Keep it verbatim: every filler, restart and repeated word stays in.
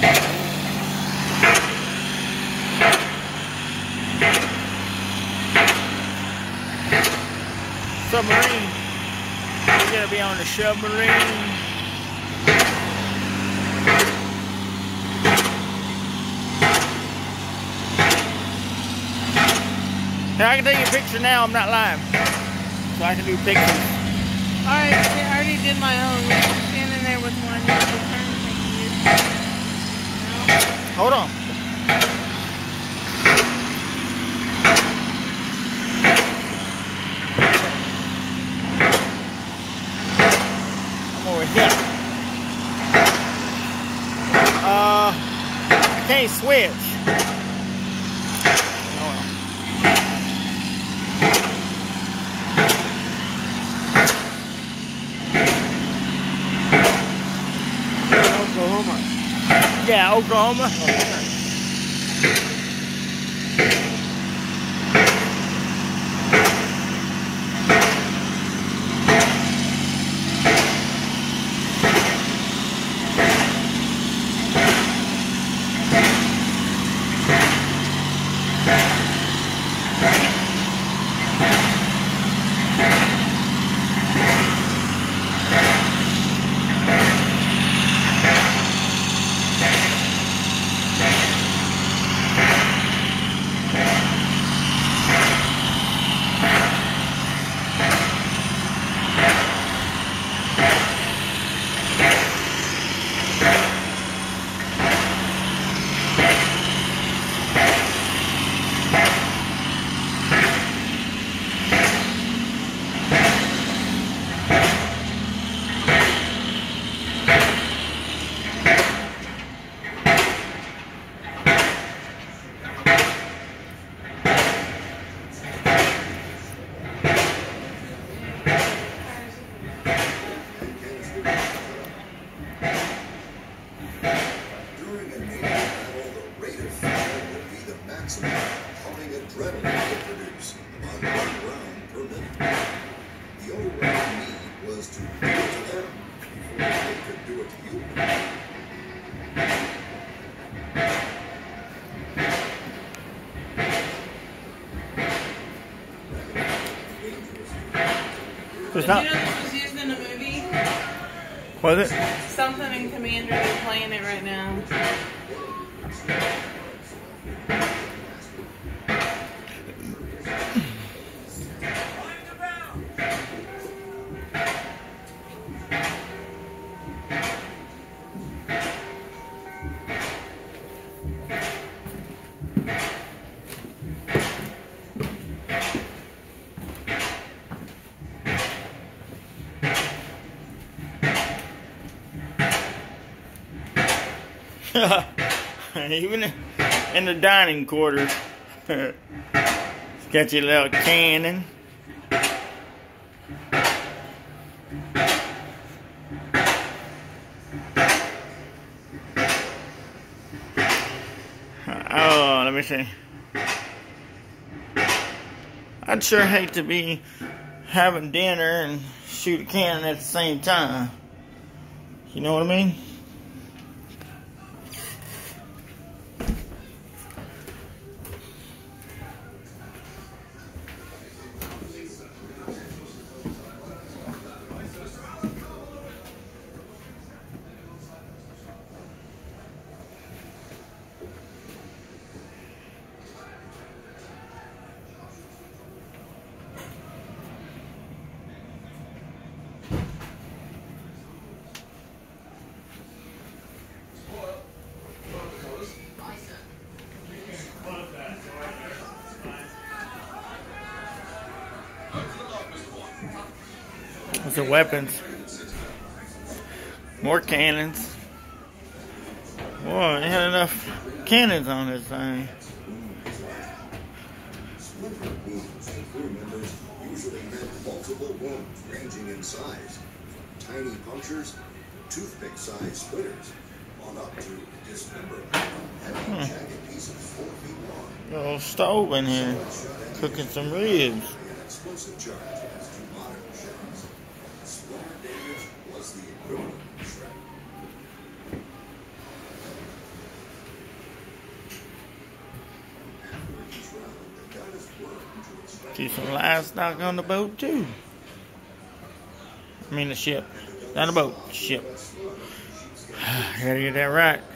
Submarine. We're gonna be on the submarine. Now I can take a picture now, I'm not live. So I can do pictures. Alright, I already did my own. You're standing there with one. You have to turn and take you. No? Hold on. I'm over here. Uh, I can't switch. Oklahoma. Yeah, Oklahoma. It's not. You know this was used in a movie? Was it? Something in Commander, they're playing it right now. Even in the dining quarters, got your little cannon. Oh, let me see. I'd sure hate to be having dinner and shoot a cannon at the same time. You know what I mean? Those are weapons. More cannons. Whoa, they had enough cannons on this thing. Splinter wounds to crew members usually meant multiple wounds ranging in size, from tiny punctures, toothpick-sized splinters, on up to dismemberment, heavy Hmm. jagged pieces four feet long. Little stove in here, cooking some ribs. An explosive charge as to modern shells. Splinter damage was the equivalent of shredding. Keep some livestock on the boat too. I mean the ship. Not a boat, ship. Gotta get that right.